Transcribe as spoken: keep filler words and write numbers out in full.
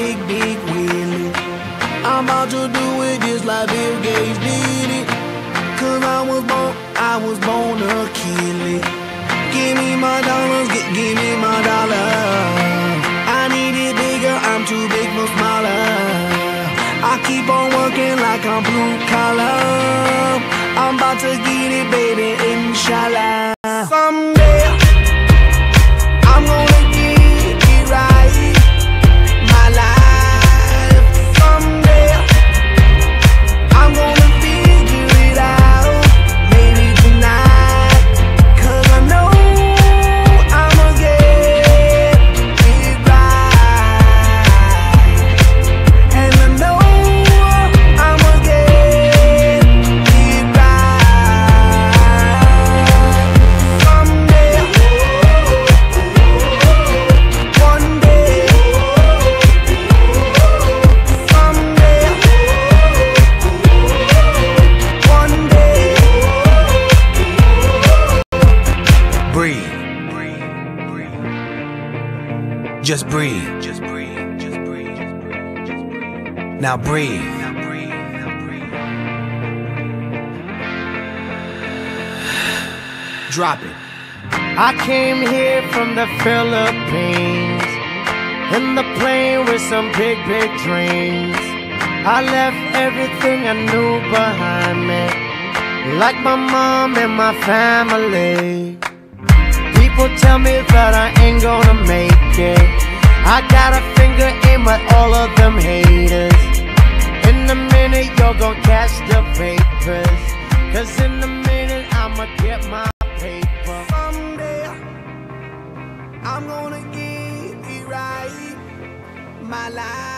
big, big Willie. I'm about to do it just like Bill Gates did it. Cause I was born, I was born to kill it. Give me my dollars, give, give me my dollars. I need it bigger, I'm too big for smaller. I keep on working like I'm blue collar. I'm about to get it, baby, inshallah. Someday I'm gonna get it right, my life. Someday I'm gonna figure it out, maybe tonight. Cause I know I'ma get it right. And I know I'ma get it right. Someday, one day, someday, one day. Breathe. Just breathe. Just breathe. Just breathe. Just breathe. Just breathe. Now breathe. Now breathe. Now breathe. Drop it. I came here from the Philippines in the plane with some big, big dreams. I left everything I knew behind me, like my mom and my family. People tell me that I ain't gonna make it. I got a finger in with all of them haters. In a minute you're gonna catch the vapors, cause in a minute I'ma get my paper. Someday I'm gonna get it right, my life.